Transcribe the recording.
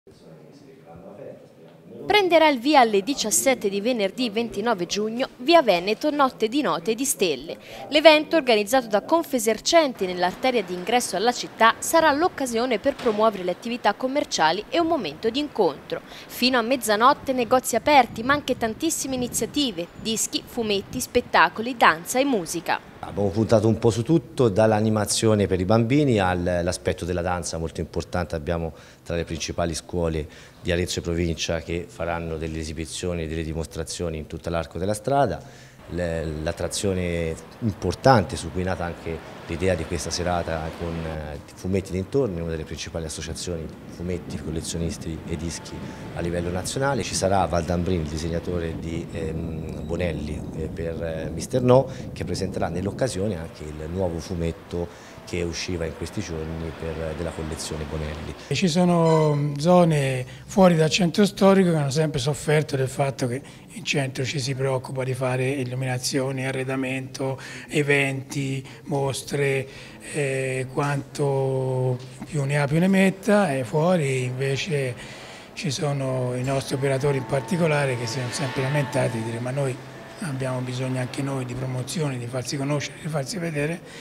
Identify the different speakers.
Speaker 1: Prenderà il via alle 17 di venerdì 29 giugno via Veneto Notte di Note e di Stelle. L'evento, organizzato da Confesercenti nell'arteria di ingresso alla città, sarà l'occasione per promuovere le attività commerciali e un momento di incontro. Fino a mezzanotte negozi aperti, ma anche tantissime iniziative, dischi, fumetti, spettacoli, danza e musica.
Speaker 2: Abbiamo puntato un po' su tutto, dall'animazione per i bambini all'aspetto della danza molto importante. Abbiamo tra le principali scuole di Arezzo e provincia che faranno delle esibizioni, delle dimostrazioni in tutto l'arco della strada. L'attrazione importante su cui è nata anche l'idea di questa serata con Fumetti dintorni, una delle principali associazioni fumetti, collezionisti e dischi a livello nazionale. Ci sarà Valdambrin, il disegnatore di Bonelli per Mister No, che presenterà nell'occasione anche il nuovo fumetto che usciva in questi giorni della collezione Bonelli.
Speaker 3: Ci sono zone fuori dal centro storico che hanno sempre sofferto del fatto che in centro ci si preoccupa di fare illuminazioni, arredamento, eventi, mostre, quanto più ne ha più ne metta, e fuori invece ci sono i nostri operatori in particolare che si sono sempre lamentati di dire: ma noi abbiamo bisogno anche noi di promozione, di farsi conoscere, di farsi vedere.